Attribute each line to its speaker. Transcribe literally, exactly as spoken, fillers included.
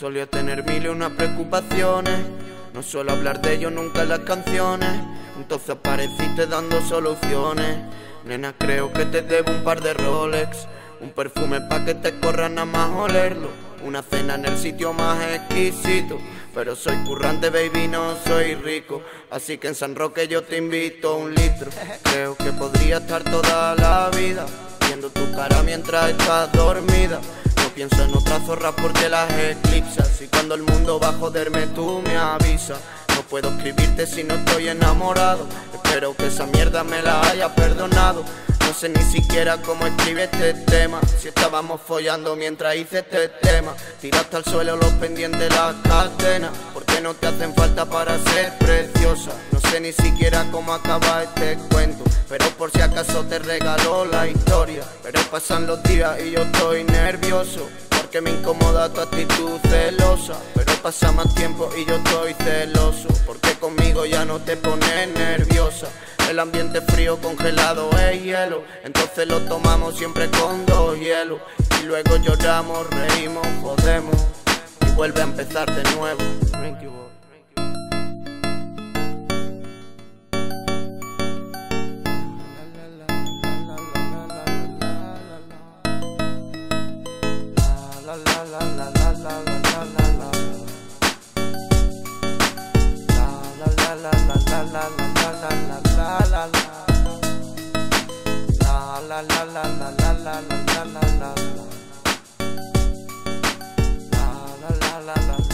Speaker 1: Solía tener mil y una preocupaciones, no suelo hablar de ello nunca en las canciones. Entonces apareciste dando soluciones. Nena, creo que te debo un par de Rolex, un perfume pa' que te corra nada más olerlo, una cena en el sitio más exquisito. Pero soy currante, baby, no soy rico, así que en San Roque yo te invito a un litro. Creo que podría estar toda la vida viendo tu cara mientras estás dormida. No pienso en otras zorras porque las eclipsas, y cuando el mundo va a joderme tú me avisas. No puedo escribirte si no estoy enamorado, espero que esa mierda me la haya perdonado. No sé ni siquiera cómo escribe este tema, si estábamos follando mientras hice este tema. Tiraste al suelo los pendientes, las cadenas, porque no te hacen falta para ser preciosa. No sé ni siquiera cómo acaba este cuento, pero por si acaso te regalo la historia. Pero pasan los días y yo estoy nervioso, porque me incomoda tu actitud celosa. Pero pasa más tiempo y yo estoy celoso, porque conmigo ya no te pones nerviosa. El ambiente frío, congelado es hielo, entonces lo tomamos siempre con dos hielos. Y luego lloramos, reímos, jodemos, y vuelve a empezar de nuevo. Trinkiboy. La la la la la la la la la la. La la la la la la la la la la la la. La la la la la la la la la la la. La la la la la.